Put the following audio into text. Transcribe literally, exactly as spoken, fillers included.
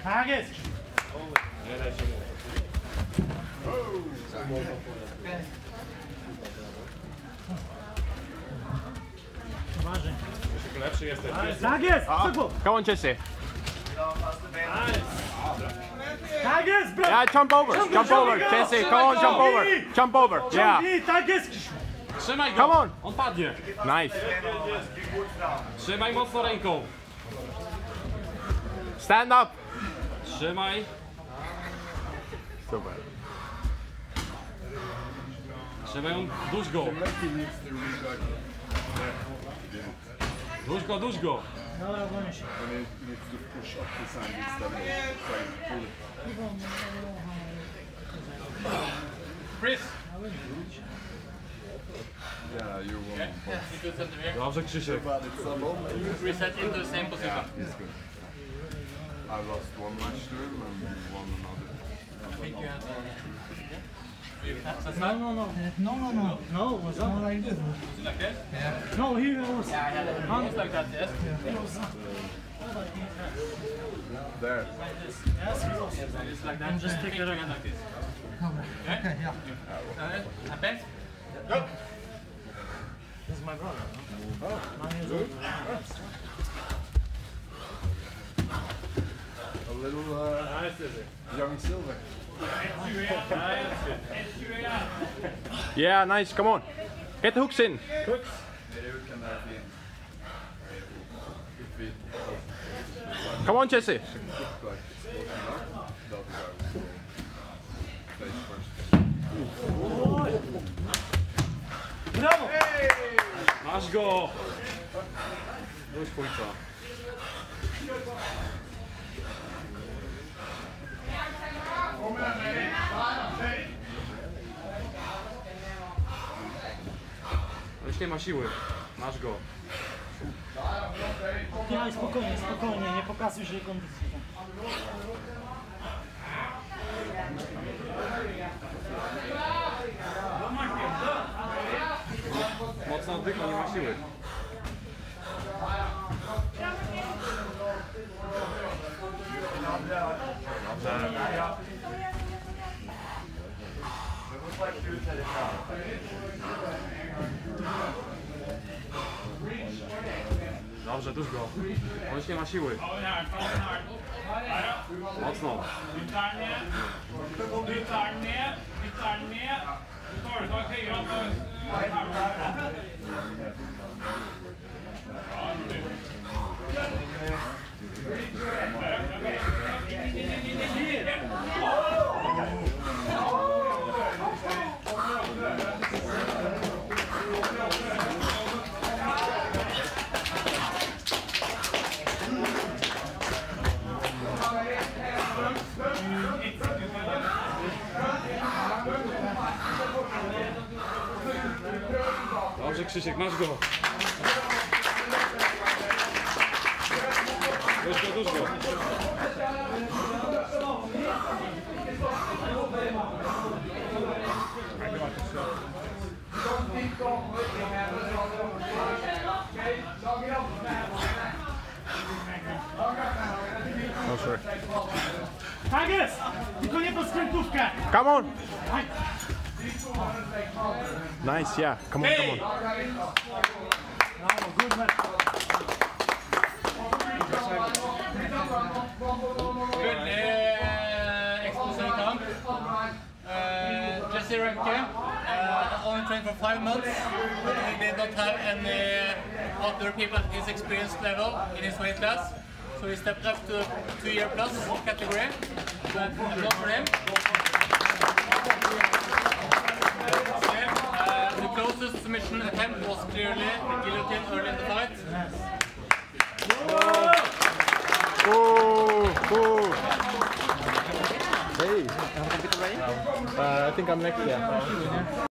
Tak jest! Nie daj się mu. Uważaj. Lepszy jesteś. Tak jest! Go on, Jesse. Tak jest, bro! Yeah, jump over. Jump, jump over, go. Jesse. Go on, jump over. Jump over. Yeah. Tak jest! Trzymaj go. Come on. On padnie. Nice. Trzymaj mocno ręką. Stand up. Trzymaj. Super. Trzymaj ją. Duś go. Duś go, duś go. Dobra, gonię się. Chris. Yeah, you're one. Dobrze, Krzysiek. Reset into the same position. He's good. I lost one match to him and won another. I think you had No, no, no. No, no, no. No, it was not like this. like this? Yeah. No, he was... Yeah, I had it. Almost like that, yes? There. Yes, he was. Just like that. And just take Take it your up. hand like this. Okay, okay, yeah. Uh, and back. Go! This is my brother. No? Oh. Nine years old. A little uh, young silver. Yeah, nice. Come on. Get the hooks in. Hooks. Come on, Jesse. Brawo! Masz go. Duś pójca. Już nie ma siły. Masz go. Nie, spokojnie, spokojnie, nie pokazuj, że kondycji. Mocno oddycha, nie ma siły. Dobrze, duż go. On już nie ma siły. Mocno. Dobrze, Krzysiek, masz go. Duż go, duż go. No, sure. Tak jest! Tylko nie pod skrętówkę! Come on. Tak. Nice, yeah. Come on, come on. Brawo, good match. Good uh, exposure camp. Uh, Jesse Remke uh, only trained for five months, but he did not have any other people at his experience level in his weight class. So he stepped up to two year plus category. Applause for him. Uh, the closest submission attempt was clearly a guillotine early in the fight. Oh, oh. Hey. Uh, I think I'm next, yeah.